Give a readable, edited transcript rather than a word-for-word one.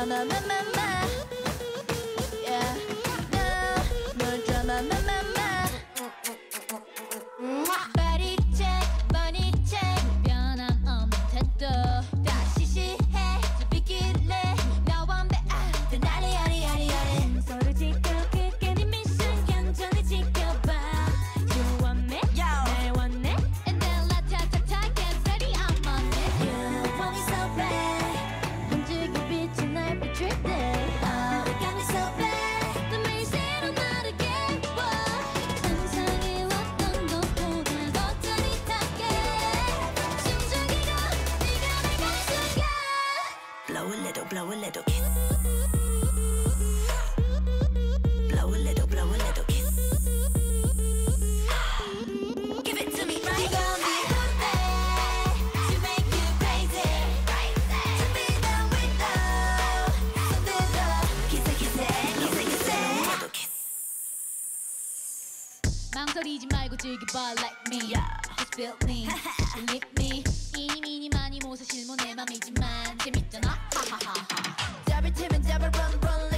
drama 마마마 yeah no drama 마마마 body check money check 변함없는 태도 다시 시해 빗길래 너와 내 난리 아리 아리 아리 서로 지켜 그게 네 미션 견전히 지켜봐 You want me 날 원해 and then 라타타타 get ready I'm on it You want me so bad 움직여 빛이 날 비출 때 Oh you got me so bad 또 매일 새로 나를 깨워 상상해왔던 것보다 더 짜릿하게 심장이가 네가 날 가는 순간 blow a little kiss blow a little kiss give it to me right You gon' be happy to make you crazy to be the window something the kiss little kiss 망설이지 말고 즐겨봐 like me Just feel me, believe me 이니 미니 많이 모사 실무 내 맘이지만 재밌잖아 하하하하 잡을 테면 잡아 run run